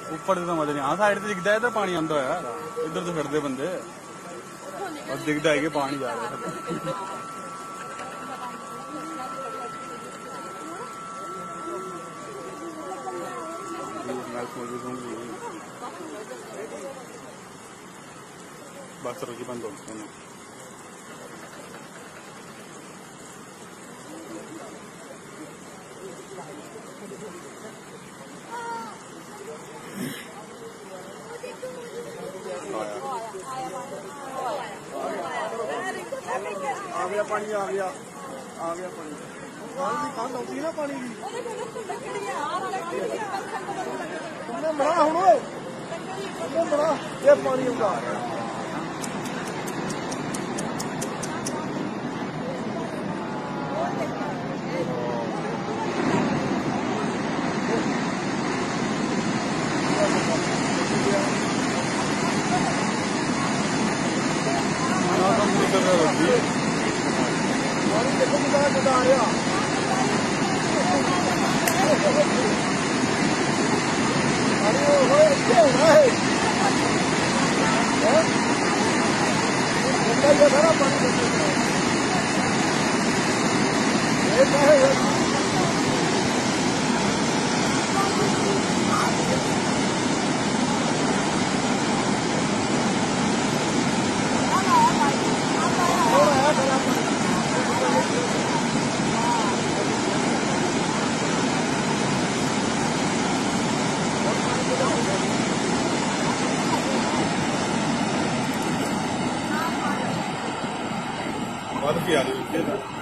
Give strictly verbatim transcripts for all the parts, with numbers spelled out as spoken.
ऊपर तो मजा नहीं आ साइड से दिखता है तो पानी आंदा है यार इधर तो फिरते बंदे और दिखता है कि पानी जा रहा है बस रोकी बंद हो गई आ गया पानी आ गया आ गया पानी पानी की खंड होती है ना पानी की तुमने बड़ा हूँ तुमने बड़ा ये पानी उगा देखो कितना ज्यादा आ रहा अरे वो क्या हो रहा है गंदा ये सारा पानी ये क्या है बहुत भी आ रही है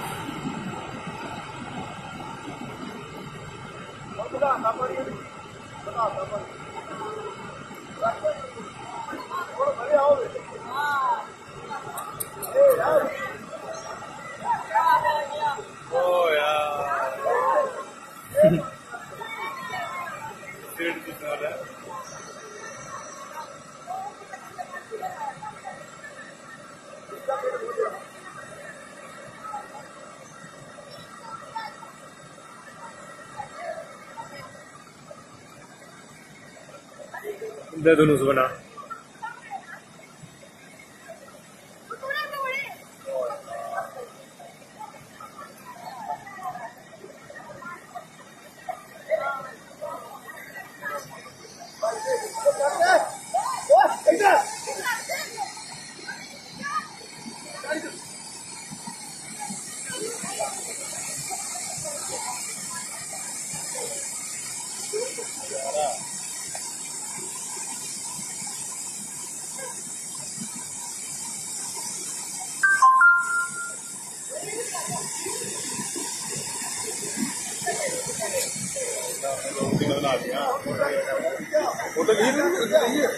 बताता पड़ी बताता पड़ी थोड़ा भले आओ ए यार ओ यार सीट कितना है दे धनुष बना बना दिया वो तो लीड नहीं है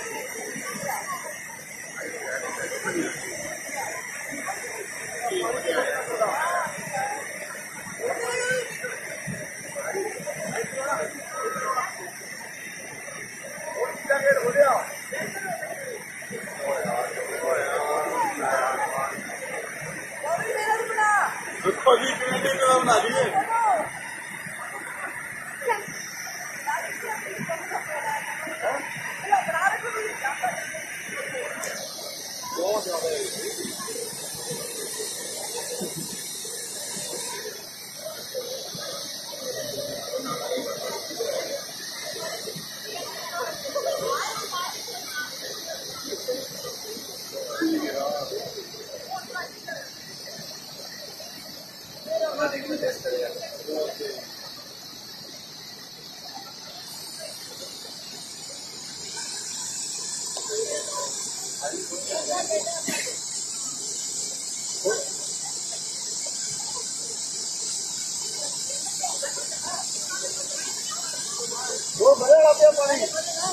बना दिए बहुत ज्यादा वो बड़े आते हैं पानी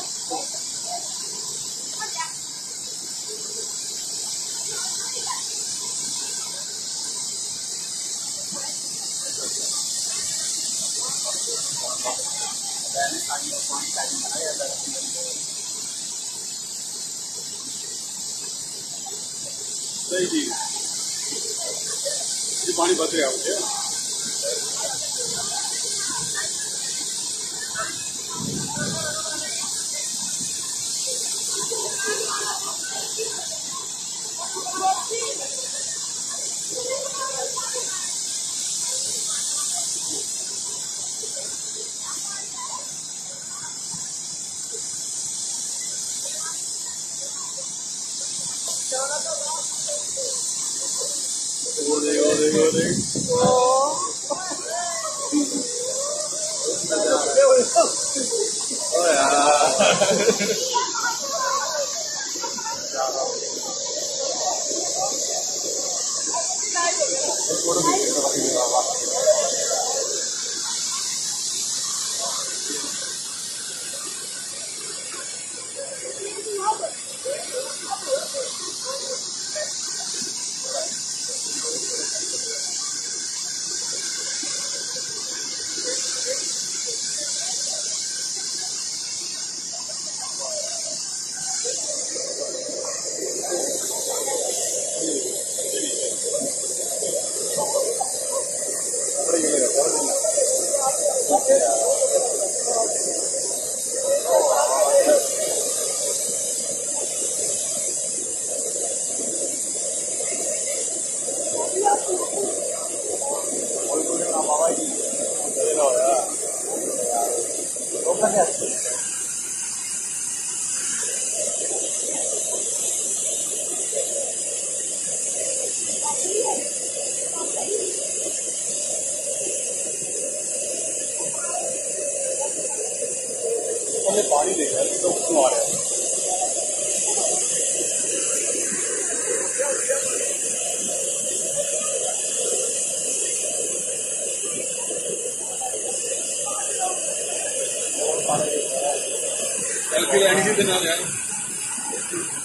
सही जी ये पानी बच गया मुझे पानी देख रहा है तो उसको आ रहा है सेल्फी लेनी थी दिन यार